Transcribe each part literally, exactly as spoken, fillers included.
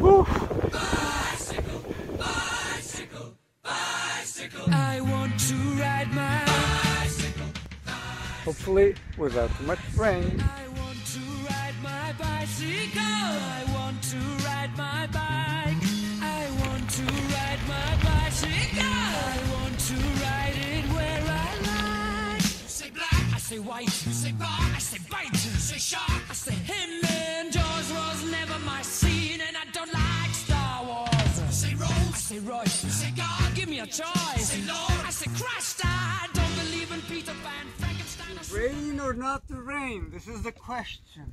Woo. Bicycle, bicycle, bicycle. I want to ride my bicycle, bicycle. Hopefully without too much rain. I want to ride my bicycle. I want to ride my bike. I want to ride my bicycle. I want to ride it where I like. Say black, I say white. Say bar, I say bite. Say shark, I say him. And Jaws was never my scene, and I don't like Star Wars. Say Rose, I say Royce. Say God, give me a choice. Say Lord, I say Christ. I don't believe in Peter Pan, Frankenstein. Or Rain or not to rain? This is the question.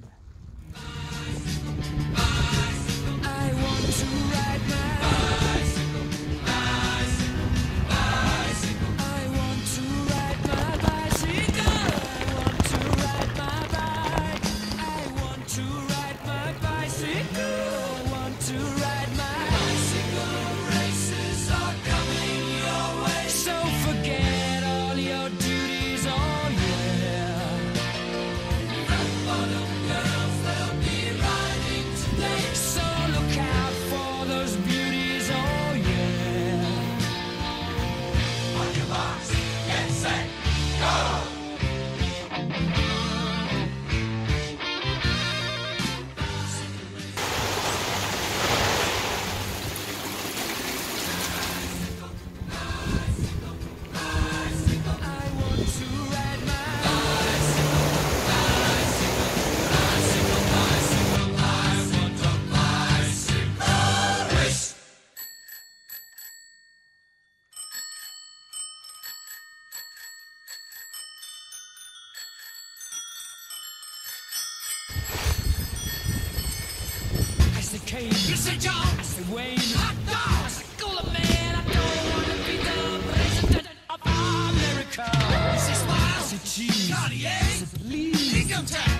I want to ride my bicycle, bicycle, bicycle. I want to ride my bicycle. I want to ride my bike. I want to ride my bicycle. I want to ride my bicycle. Races are coming your way, so forget all your duties. Oh yeah. Rock bottom girls, they'll be riding today. So look out for those beauties. Oh yeah. On your marks, get set, go. I want to ride my bicycle, bicycle, bicycle, bicycle. I want a bicycle race. I say Kane, you say John, I say Wayne, hot dog, I say Cooler Man. I don't want to be the president of America. I say Smile, I say Cheese, Cartier, I say Please, Income Tax.